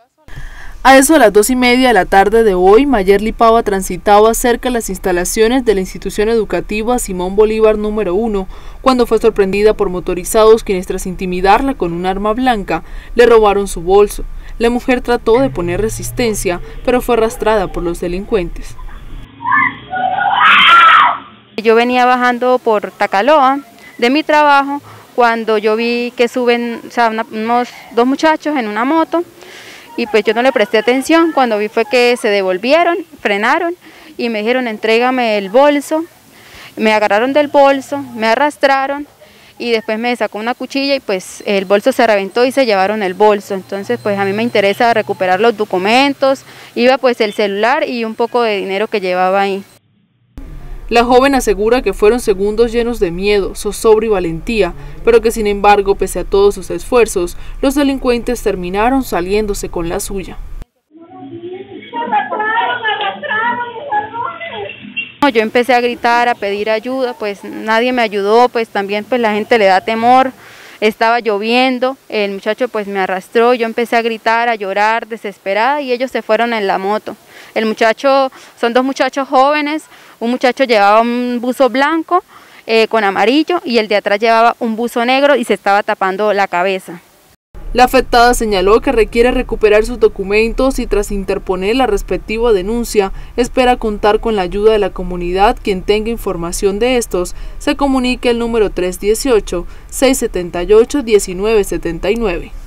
A eso de las 2:30 de la tarde de hoy, Mayerly Pava transitaba cerca de las instalaciones de la institución educativa Simón Bolívar número 1, cuando fue sorprendida por motorizados quienes, tras intimidarla con un arma blanca, le robaron su bolso. La mujer trató de poner resistencia, pero fue arrastrada por los delincuentes. Yo venía bajando por Tacaloa de mi trabajo cuando yo vi que suben, unos dos muchachos en una moto. Y pues yo no le presté atención. Cuando vi fue que se devolvieron, frenaron y me dijeron entrégame el bolso. Me agarraron del bolso, me arrastraron y después me sacó una cuchilla y pues el bolso se reventó y se llevaron el bolso. Entonces pues a mí me interesa recuperar los documentos, iba pues el celular y un poco de dinero que llevaba ahí. La joven asegura que fueron segundos llenos de miedo, zozobra y valentía, pero que sin embargo, pese a todos sus esfuerzos, los delincuentes terminaron saliéndose con la suya. Yo empecé a gritar, a pedir ayuda, pues nadie me ayudó, pues también pues la gente le da temor. Estaba lloviendo, el muchacho pues me arrastró, yo empecé a gritar, a llorar, desesperada, y ellos se fueron en la moto. El muchacho, son dos muchachos jóvenes, un muchacho llevaba un buzo blanco con amarillo y el de atrás llevaba un buzo negro y se estaba tapando la cabeza. La afectada señaló que requiere recuperar sus documentos y tras interponer la respectiva denuncia, espera contar con la ayuda de la comunidad. Quien tenga información de estos, se comunique al número 318-678-1979.